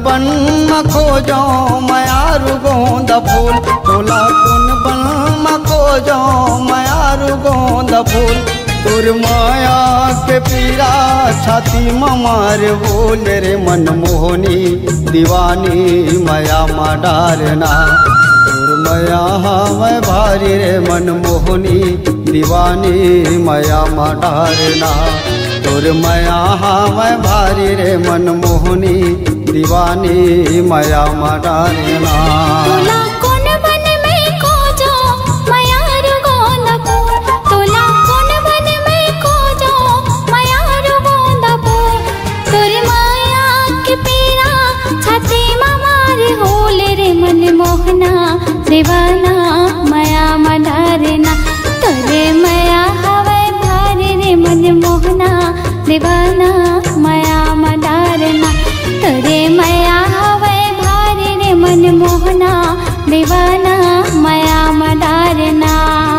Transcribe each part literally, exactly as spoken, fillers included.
बन में खोजो मयारू गोंद फूल, तोला कौन बन में खोजो मयारू गोंद फूल। तुर माया के पीरा छाती में मार बोल रे मन मोहनी दीवानी माया मा डारना। तुर माया हमें भारी रे मन मोहनी दीवानी माया मा डारना। तुर माया हमें भारी रे मन मोहनी दीवानी माया मा डारना। दीवाना माया मा डारना। तोरे माया हवे भारी रे मन मोहना दीवाना माया मा डारना। तोरे माया हवे भारी रे मन मोहना दीवाना माया मा डारना।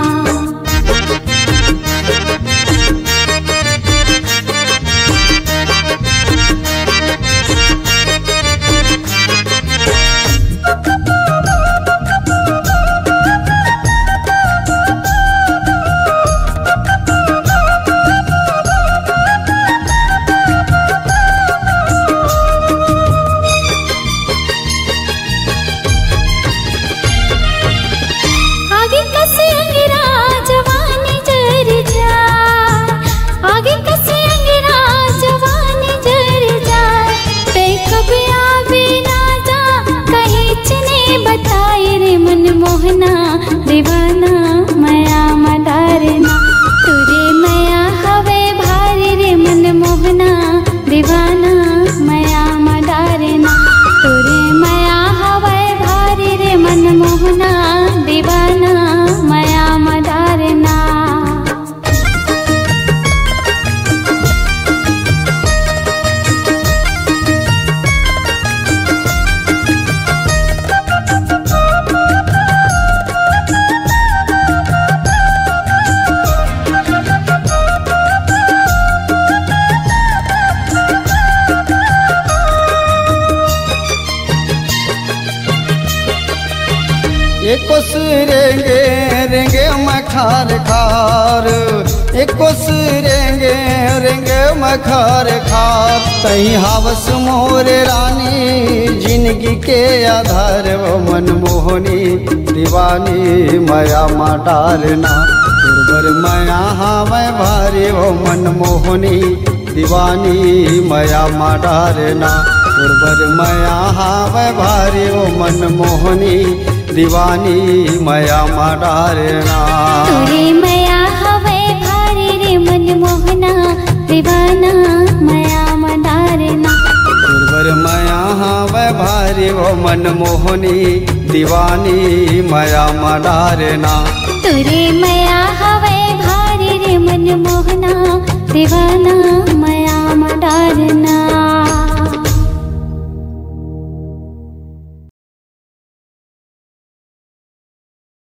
दीवाना माया मा डारना। तुरे माया हवे भारी रे मन मोहना दीवाना माया मा डारना। तुरे माया हवे भारी रे मन मोहना दीवाना माया मा डारना। एक रेंगे रेंगे मैं खार खार, एक रेंगे रेंगे मैं खार खार। तही हावस मोरे रानी जिंदगी के आधार वो मन मोहनी दीवानी माया मा डारना। दुर्बर माया हमें भारी वो मन मोहनी दीवानी माया मा डारना। दुर्बर माया हमें भारी वो मन मोहनी दीवानी माया मा डारना। तुरे माया हवे भारी रे मन मोहना दीवाना माया मा डारना। दुर्बर माया हवे भारी वो मन मोहनी दीवानी माया मा डारना। तुरे माया हवे भारी रे मन मोहना दीवाना माया मा डारना।